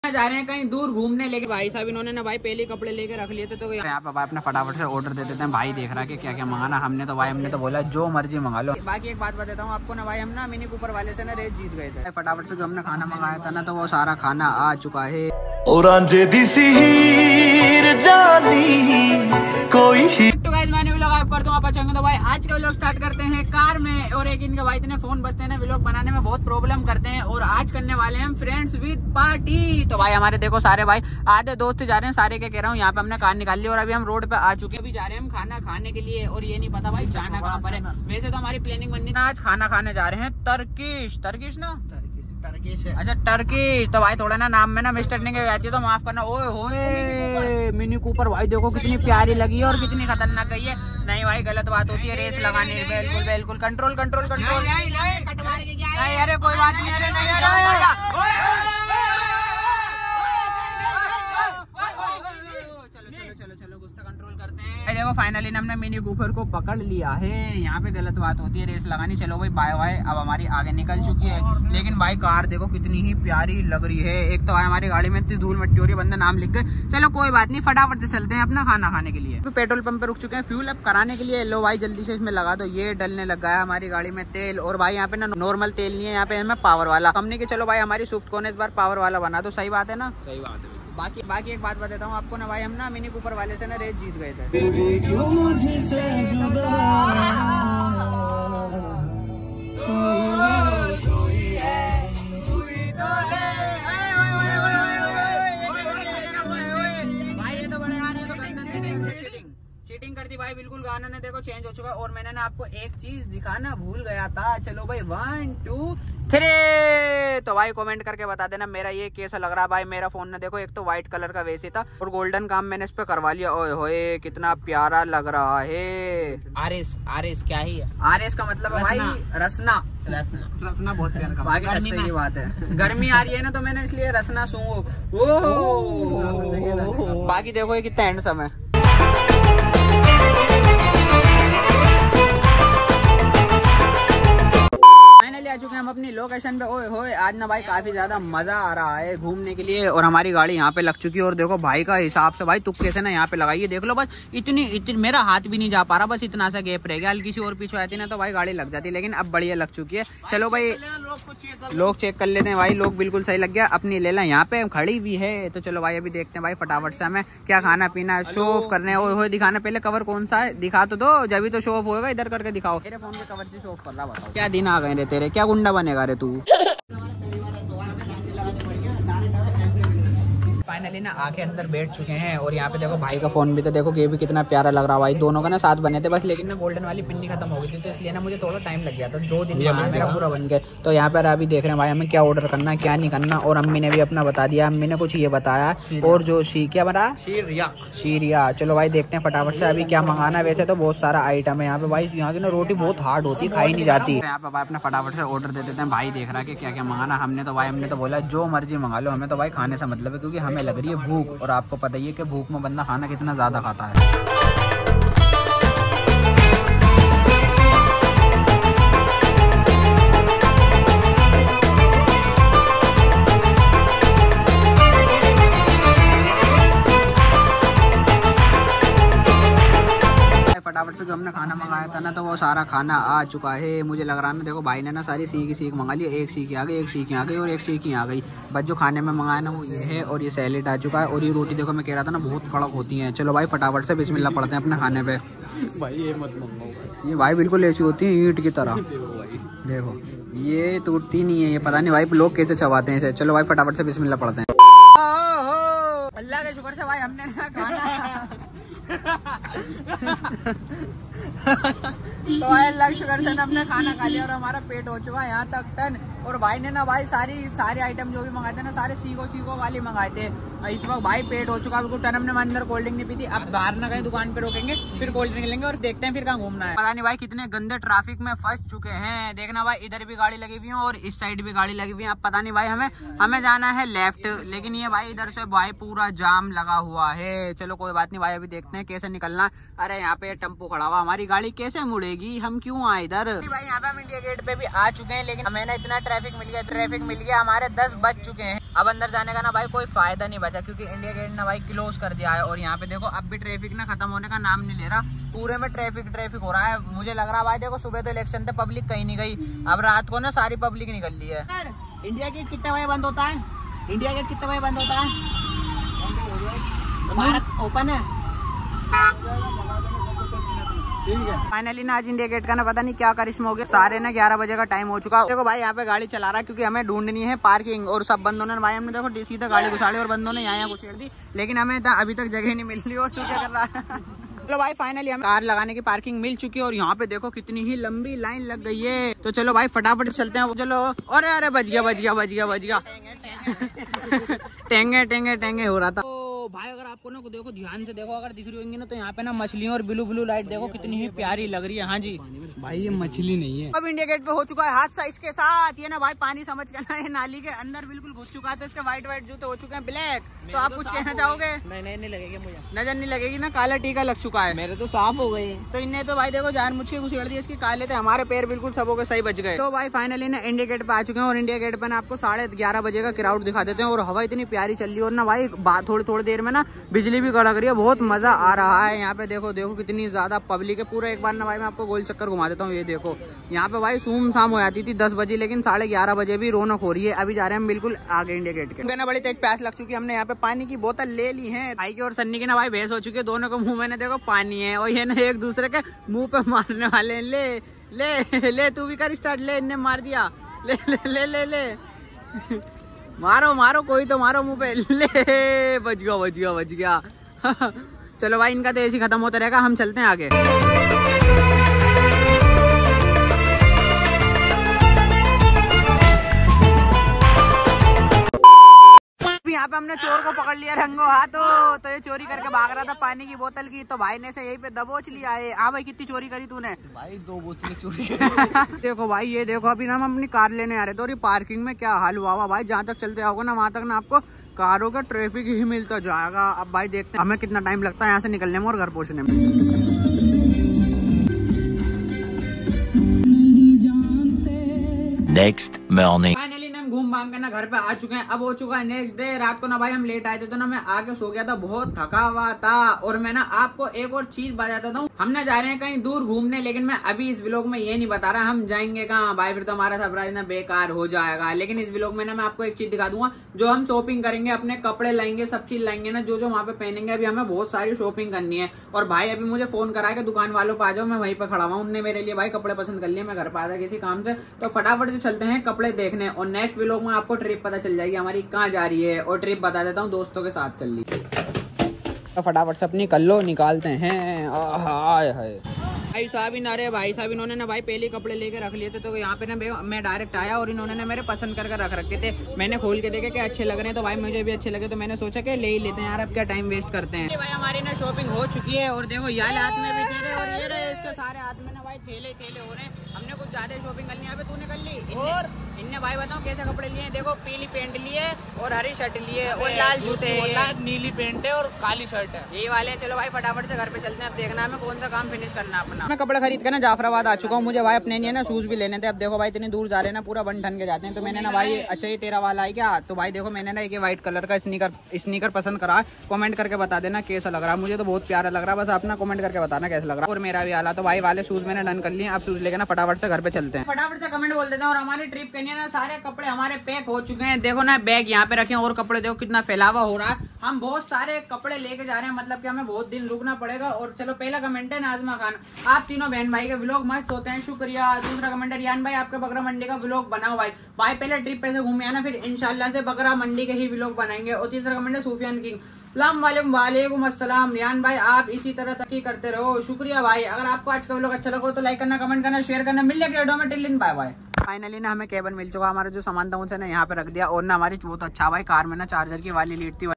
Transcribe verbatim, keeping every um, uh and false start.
जा रहे हैं कहीं दूर घूमने, लेके भाई साहब इन्होंने ना भाई पहले कपड़े लेके रख लिए थे, तो यहाँ पे भाई अपना फटाफट से ऑर्डर दे देते हैं। भाई देख रहा है कि क्या क्या मंगाना। हमने तो भाई हमने तो बोला जो मर्जी मंगा लो। बाकी एक बात बताता हूँ आपको ना भाई, हम ना मिनी कूपर वाले से ना रेस जीत गए थे। फटाफट से जो हमने खाना मंगाया था ना, तो वो सारा खाना आ चुका है। मैंने व्लॉग आप करता हूँ, आप अच्छा तो भाई आज का व्लॉग स्टार्ट करते हैं कार में। और एक इनके भाई इतने फोन बजते हैं ना, व्लॉग बनाने में बहुत प्रॉब्लम करते हैं। और आज करने वाले हैं फ्रेंड्स विद पार्टी। तो भाई हमारे देखो सारे भाई आधे दोस्त जा रहे हैं, सारे क्या कह रहा हूँ, यहाँ पे हमने कार निकाल ली और अभी हम रोड पे आ चुके हैं। अभी जा रहे हैं हम खाना खाने के लिए, और ये नहीं पता भाई जाना कहाँ पर है। वैसे तो हमारी प्लानिंग बननी थी आज खाना खाने जा रहे हैं टर्किश। टर्किश ना टर्किश है, अच्छा टर्किश। तो भाई थोड़ा ना नाम में ना मिस्टेक आती है तो माफ करना। ओए होए मिनी कूपर भाई देखो कितनी प्यारी लगी है और कितनी खतरनाक गई है। नहीं भाई गलत बात होती है रेस लगाने। बिल्कुल बिल्कुल कंट्रोल कंट्रोल कंट्रोल। नहीं अरे कोई बात नहीं, अरे नहीं चलो चलो चलो गुस्सा कंट्रोल करते हैं। देखो फाइनली हमने मिनी कूपर को पकड़ लिया है। यहाँ पे गलत बात होती है रेस लगानी। चलो भाई बाय बाय, अब हमारी आगे निकल चुकी है। लेकिन भाई कार देखो कितनी ही प्यारी लग रही है। एक तो भाई हमारी गाड़ी में इतनी धूल मिट्टी हो रही है, बंदा नाम लिख गए। चलो कोई बात नहीं, फटाफट से चलते हैं अपना खाना खाने के लिए। तो पेट्रोल पंप पे रुक चुके हैं फ्यूल अप कराने के लिए। लो भाई जल्दी से इसमें लगा दो। ये डलने लग गया हमारी गाड़ी में तेल। और भाई यहाँ पे ना नॉर्मल तेल नहीं है, यहाँ पे हमें पावर वाला। हमने कि चलो भाई हमारी स्विफ्ट को इस बार पावर वाला बना दो। सही बात है ना? सही बात है। बाकी बाकी एक बात बताता हूँ आपको ना भाई, हम ना मिनी कूपर वाले से ना रेस जीत गए थे। भाई ये तो बड़े आ रहे हैं, चीटिंग कर दी भाई बिल्कुल। गाना ने देखो चेंज हो चुका। और मैंने ना आपको एक चीज दिखाना भूल गया था। चलो भाई वन टू थ्री। तो भाई कमेंट करके बता देना मेरा ये कैसा लग रहा है। भाई मेरा फोन ना देखो, एक तो व्हाइट कलर का वैसे था और गोल्डन काम मैंने इस पे करवा लिया। ओए होए कितना प्यारा लग रहा है। आरएस आरएस क्या ही है? आरएस का मतलब है भाई रसना। रसना रसना बहुत प्यारा का। बाकी सही बात है, गर्मी आ रही है ना तो मैंने इसलिए रसना सूंघो। ओह बाकी देखो ये कितना हैंडसम है। आ चुके हैं हम अपनी लोकेशन पे। ओए होए आज ना भाई काफी ज्यादा मजा आ रहा है घूमने के लिए। और हमारी गाड़ी यहाँ पे लग चुकी है। और देखो भाई का हिसाब से भाई तुक्के से ना यहाँ पे लगाइए। देख लो बस इतनी इतनी मेरा हाथ भी नहीं जा पा रहा, बस इतना सा गैप रह गया। हल्की सी और पीछे आती ना तो भाई गाड़ी लग जाती, लेकिन अब बढ़िया लग चुकी है। चलो भाई लोग चेक कर लेते हैं। भाई लोग बिल्कुल सही लग गया। अपनी लेला यहाँ पे खड़ी भी है। तो चलो भाई अभी देखते हैं भाई फटाफट से हमें क्या खाना पीना शो ऑफ करने। ओए होए दिखाना पहले कवर कौन सा है दिखा तो दो, जब भी तो शो ऑफ होगा। इधर करके दिखाओ। मेरे फोन के कवर से शो ऑफ कर रहा, बताओ क्या दिन आ गए रे तेरे, क्या गुंडा बनेगा रे तू। फाइनली ना आके अंदर बैठ चुके हैं। और यहाँ पे देखो भाई का फोन भी तो देखो ये भी कितना प्यारा लग रहा है। भाई दोनों का ना साथ बने थे बस, लेकिन ना गोल्डन वाली पिन्नी खत्म हो गई थी तो इसलिए ना मुझे थोड़ा टाइम लग गया था। दो दिन मेरा पूरा बन गया। तो यहाँ पर अभी देख रहे हैं भाई हमें क्या ऑर्डर करना है क्या नहीं करना। और अम्मी ने भी अपना बता दिया। अम्मी ने कुछ ये बताया और जो शी क्या बना शीरिया शीरिया। चलो भाई देखते हैं फटाफट से अभी क्या मंगाना है। वैसे तो बहुत सारा आइटम है यहाँ पे। भाई यहाँ की ना रोटी बहुत हार्ड होती है, खाई नहीं जाती। यहाँ पे भाई अपना फटाफट से ऑर्डर दे देते हैं। भाई देख रहा है कि क्या क्या मंगाना। हमने तो भाई हमने तो बोला जो मर्जी मंगा लो, हमें तो भाई खाने से मतलब है, क्योंकि हमें लग रही है भूख। और आपको पता ही है कि भूख में बंदा खाना कितना ज्यादा खाता है। फटाफट से जो हमने खाना मंगाया था ना, तो वो सारा खाना आ चुका है। मुझे लग रहा है ना देखो भाई ने ना सारी सीख ही सीख मंगा ली। एक सीख आ गई, एक सीख आ गई और एक सीख आ गई। बस जो खाने में मंगाया ना वो ये है। और ये सैलेड आ चुका है। और ये रोटी देखो मैं कह रहा था ना बहुत कड़क होती है। चलो भाई फटाफट से बिस्मिल्लाह पढ़ते हैं अपने खाने पे। भाई ये मत मंगाओ, ये भाई बिल्कुल ऐसी होती है ईंट की तरह। देखो ये टूटती नहीं है, ये पता नहीं भाई लोग कैसे चबाते हैं इसे। चलो भाई फटाफट से बिस्मिल्लाह पढ़ते हैं। अल्लाह के शुक्र से भाई हमने ना खाना तो भाई अल्लाह के शुक्र से हमने खाना खा लिया और हमारा पेट हो चुका है यहाँ तक टन। और भाई ने ना भाई सारी सारे आइटम जो भी मंगाए थे ना सारे सीखो सीखो वाली मंगाए थे। इस वक्त भाई पेट हो चुका बिल्कुल टन। हमने अंदर कोल्ड ड्रिंक नहीं पी थी। अब बाहर ना कहीं दुकान पे रोकेंगे फिर कोल्ड ड्रिंक लेंगे और देखते हैं फिर कहाँ घूमना है। पता नहीं भाई कितने गंदे ट्रैफिक में फंस चुके हैं। देखना भाई इधर भी गाड़ी लगी हुई है और इस साइड भी गाड़ी लगी हुई है। अब पता नहीं भाई हमें हमें जाना है लेफ्ट, लेकिन ये भाई इधर से भाई पूरा जाम लगा हुआ है। चलो कोई बात नहीं भाई अभी देखते हैं कैसे निकलना। अरे यहाँ पे टेम्पो खड़ा हुआ, हमारी गाड़ी कैसे मुड़ेगी, हम क्यों आए इधर। भाई यहाँ पे हम इंडिया गेट पे भी आ चुके हैं, लेकिन हमें ना इतना ट्रैफिक मिल गया ट्रैफिक मिल गया हमारे दस बज चुके हैं। अब अंदर जाने का ना भाई कोई फायदा नहीं बचा, क्योंकि इंडिया गेट ना भाई क्लोज कर दिया है। और यहाँ पे देखो अब भी ट्रैफिक ना खत्म होने का नाम नहीं ले रहा, पूरे में ट्रैफिक ट्रैफिक हो रहा है। मुझे लग रहा है भाई देखो सुबह तो इलेक्शन थे, पब्लिक कहीं नहीं गई, अब रात को ना सारी पब्लिक निकल ली है। इंडिया गेट कितने बजे बंद होता है? इंडिया गेट कितने बजे बंद होता है? भारत ओपन है। फाइनली ना आज इंडिया गेट का ना पता नहीं क्या करिश्मा हो गया, सारे ना ग्यारह बजे का टाइम हो चुका। देखो भाई यहाँ पे गाड़ी चला रहा है क्योंकि हमें ढूंढनी है पार्किंग, और सब बंदों ने भाई हमने देखो सीधा गाड़ी घुसाड़ी और बंदों ने यहाँ यहाँ घुसेड़ दी, लेकिन हमें अभी तक जगह नहीं मिल रही। और तू क्या कर रहा है? चलो भाई फाइनली हमें कार लगाने की पार्किंग मिल चुकी है और यहाँ पे देखो कितनी ही लंबी लाइन लग गई है। तो चलो भाई फटाफट चलते हैं। चलो अरे अरे बच गया बच गया बच गया बच गया टेंगे टेंगे टेंगे हो रहा था। भाई अगर आपको ना देखो ध्यान से देखो, अगर दिख रही होंगी ना तो यहाँ पे ना मछलियाँ और ब्लू ब्लू लाइट देखो कितनी ही प्यारी लग रही है। हाँ जी भाई ये मछली नहीं है। अब इंडिया गेट पे हो चुका है हादसा इसके साथ। ये ना भाई पानी समझ कर ना ये नाली के अंदर बिल्कुल घुस चुका है, तो इसके व्हाइट व्हाइट जूते हो चुके हैं ब्लैक। तो आप कुछ कहना चाहोगे? नहीं नहीं नहीं लगेगी मुझे, नजर नहीं लगेगी ना, काला टीका लग चुका है। मेरे तो साफ हो गए। तो इनने तो भाई देखो जान मुझ के घुसेड़ दिए, इसकी काले थे, हमारे पैर बिल्कुल सबों के सही बच गए। तो भाई फाइनली ना इंडिया गेट पे आ चुके हैं और इंडिया गेट पे ना आपको साढ़े ग्यारह बजे का क्राउड दिखा देते हैं। और हवा इतनी प्यारी चल रही है और ना भाई थोड़ी थोड़ी देर में ना बिजली भी कड़क रही है, बहुत मजा आ रहा है। यहाँ पे देखो देखो कितनी ज्यादा पब्लिक है। पूरा एक बार ना भाई मैं आपको गोल चक्कर घुमा देता हूँ। ये देखो यहाँ पे भाई सूम शाम हो जाती थी दस बजे, लेकिन साढ़े ग्यारह बजे भी रौनक हो रही है। अभी जा रहे हैं हम बिल्कुल आगे इंडिया गेट के। ना बड़ी तेज प्यास लग चुकी है, हमने यहाँ पे पानी की बोतल ले ली है। भाई की और सन्नी की ना भाई बहस हो चुकी है, दोनों के मुंह में ना देखो पानी है और ये ना एक दूसरे के मुंह पे मारने वाले हैं। ले ले ले तू भी कर स्टार्ट, ले इनने मार दिया, ले ले ले ले, ले। मारो मारो कोई तो मारो मुंह पे, ले बच गया बच गया बच गया। चलो भाई इनका तो ऐसे खत्म होता रहेगा, हम चलते हैं आगे। यहाँ पे हमने चोर को पकड़ लिया रंगो हाथों। तो ये चोरी करके भाग रहा था पानी की बोतल की, तो भाई ने से यही पे दबोच लिया है। हाँ भाई कितनी चोरी करी तूने? भाई दो बोतलें चोरी देखो भाई ये देखो अभी ना हम अपनी कार लेने आ रहे थे और ये पार्किंग में क्या हाल हुआ हुआ भाई। जहाँ तक चलते आओगे ना वहाँ तक ना आपको कारों का ट्रैफिक ही मिलता जाएगा। अब भाई देखते हैं हमें कितना टाइम लगता है यहाँ से निकलने में और घर पहुँचने में। नेक्स्ट मॉर्निंग फाइनली हम घूम घाम के ना घर पे आ चुके हैं। अब हो चुका है नेक्स्ट डे। रात को ना भाई हम लेट आए थे तो ना मैं आके सो गया था, बहुत थका हुआ था। और मैं ना आपको एक और चीज बताता हूँ, हम ना जा रहे हैं कहीं दूर घूमने, लेकिन मैं अभी इस व्लॉग में ये नहीं बता रहा हम जाएंगे कहाँ भाई, फिर तो हमारा सरप्राइज ना बेकार हो जाएगा। लेकिन इस व्लॉग में ना मैं आपको एक चीज दिखा दूंगा, जो हम शॉपिंग करेंगे, अपने कपड़े लाएंगे, सब चीज लाएंगे ना, जो जो वहाँ पे पहनेंगे। अभी हमें बहुत सारी शॉपिंग करनी है। और भाई अभी मुझे फोन करा के दुकान वालों को आ जाओ, मैं वहीं पे खड़ा हुआ हूँ। उनने मेरे लिए भाई कपड़े पसंद कर लिए, मैं घर पे आया किसी काम से, तो फटाफट से चलते हैं कपड़े देखने। और नेक्स्ट व्लॉग में आपको ट्रिप पता चल जाएगी हमारी कहाँ जा रही है, और ट्रिप बता देता हूँ दोस्तों के साथ चल रही। तो फटाफट से अपनी कल्लो निकालते हैं। हाय हाय भाई साहब इन अरे भाई साहब इन्होंने ना भाई पहले कपड़े लेके रख लिए थे, तो यहाँ पे ना मैं डायरेक्ट आया और इन्होंने ना मेरे पसंद करके रख रखे थे। मैंने खोल के देखे कि अच्छे लग रहे हैं, तो भाई मुझे भी अच्छे लगे, तो मैंने सोचा कि ले ही लेते हैं यार, अब क्या टाइम वेस्ट करते हैं। भाई हमारी ना शॉपिंग हो चुकी है और देखो यार हाथ में भी थैले और ये रहे इसके सारे हाथ में ना भाई थैले थैले हो रहे हैं। हमने कुछ ज्यादा शॉपिंग कर ली, यहाँ पे तूने कर ली। और इनने भाई बताओ कैसे कपड़े लिए? देखो पीली पैंट लिए और हरी शर्ट लिए और लाल जूते, नीली पैंट है और काली शर्ट है, ये वाले। चलो भाई फटाफट से घर पे चलते हैं, अब देखना हमें कौन सा काम फिनिश करना अपना। मैं कपड़े खरीद कर ना जाफराबाद आ चुका हूँ, मुझे भाई अपने लिए ना शूज भी लेने थे। अब देखो भाई इतनी दूर जा रहे हैं ना, पूरा बन ठन के जाते हैं, तो मैंने ना भाई अच्छा ये तेरा वाला है क्या? तो भाई देखो मैंने ना एक व्हाइट कलर का स्नीकर स्नीकर पसंद करा, कमेंट करके बता देना कैसा लग रहा है। मुझे तो बहुत प्यारा लग रहा है, बस अपना कमेंट करके बताना कैसा लग रहा है। और मेरा भी आला, तो भाई वाले शूज मैंने डन कर लिए। अब शूज लेके ना फटाफट से घर पे चलते हैं। फटाफट से कमेंट बोल देते हैं। और हमारी ट्रिप के लिए ना सारे कपड़े हमारे पैक हो चुके हैं। देखो ना बैग यहाँ पे रखे हैं और कपड़े देखो कितना फैलावा हो रहा है। हम बहुत सारे कपड़े लेके जा रहे हैं, मतलब कि हमें बहुत दिन रुकना पड़ेगा। और चलो पहला कमेंट है नाजमा खान, आप तीनों बहन भाई के व्लॉग मस्त होते हैं, शुक्रिया। दूसरा कमेंट है रियान भाई, आपके बकरा मंडी का व्लॉग बनाओ भाई। भाई पहले ट्रिप पे से घूमे आना, फिर इंशाल्लाह से बकरा मंडी के ही व्लॉग बनाएंगे। और तीसरा कमेंट है सुफियान किंग, वालेकुम अस्सलाम रियान भाई, आप इसी तरह तरक्की करते रहो, शुक्रिया भाई। अगर आपको आज का व्लॉग अच्छा लगा तो लाइक करना, कमेंट करना, शेयर करना। मिल जाएगा वीडियो में, टिल दिन बाय बाय। फाइनली ना हमें केबल मिल चुका, हमारा जो सामान था उसे ना यहाँ पे रख दिया। और ना हमारी बहुत अच्छा भाई कार में ना चार्जर की वाली लीड थी।